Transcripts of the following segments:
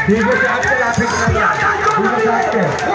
ठीक है साहब के लाठी ठीक है साहब के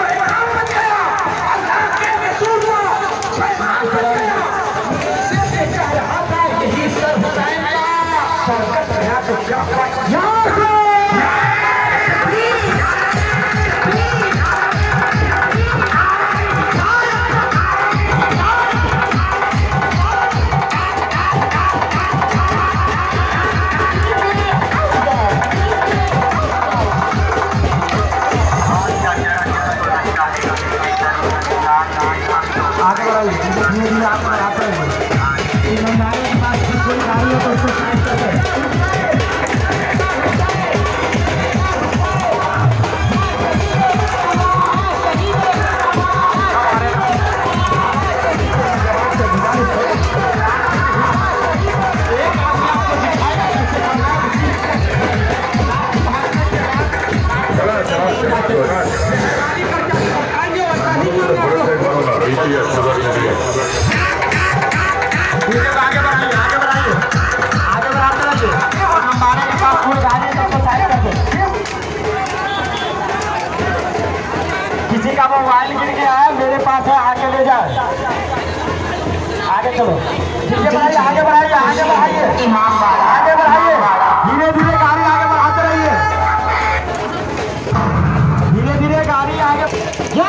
किसी का मोबाइल गिर गया है, मेरे पास है, आगे ले जाए, आगे चलो, ठीक है बढ़ाइए, आगे बढ़ाइए, आगे बढ़ाइए, आगे बढ़ाइए, धीरे धीरे गाड़ी आगे बढ़ाते रहिए, धीरे धीरे गाड़ी आगे।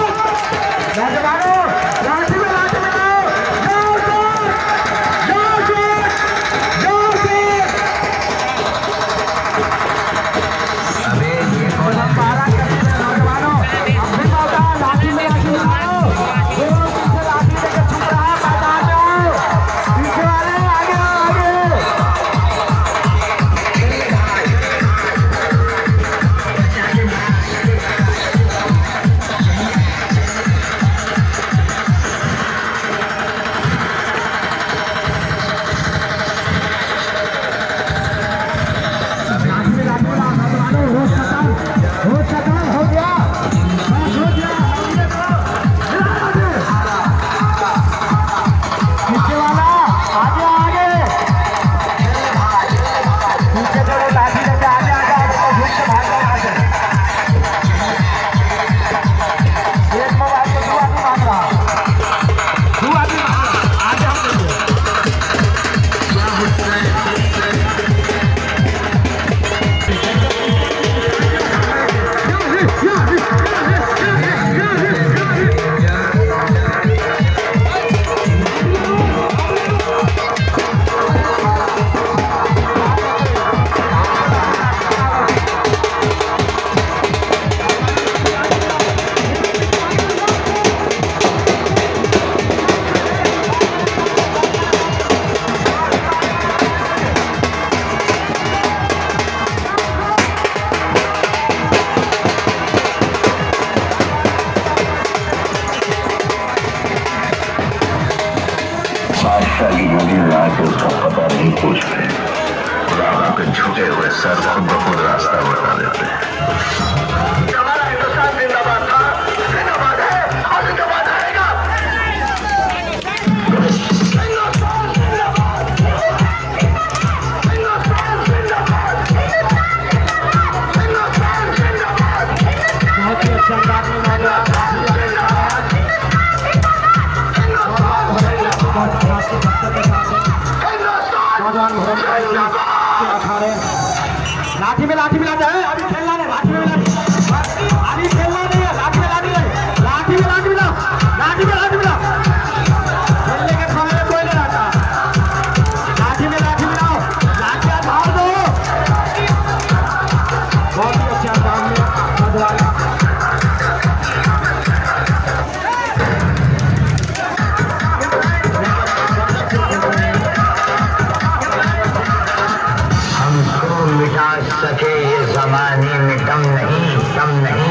उसका पता नहीं पूछ रहे, खुदा के झुके हुए सर खुद ब खुद रास्ता बता देते हैं। हमारा हिंदुस्तान जिंदाबाद था, जिंदाबाद है और जिंदाबाद रहेगा। बहुत ही अच्छा अंदाज में लाठी में लाठी मिलाता है, अभी खेलना नहीं, लाठी में अभी खेलना नहीं है, लाठी में लाठी नहीं, लाठी में लाठी मिला, लाठी में लाठी मिला, खेलने के समय में कोई नहीं रहता, लाठी में लाठी मिलाओ, लाठी धार दो। बहुत ही अच्छा काम में मिटा सके ये ज़माने में दम नहीं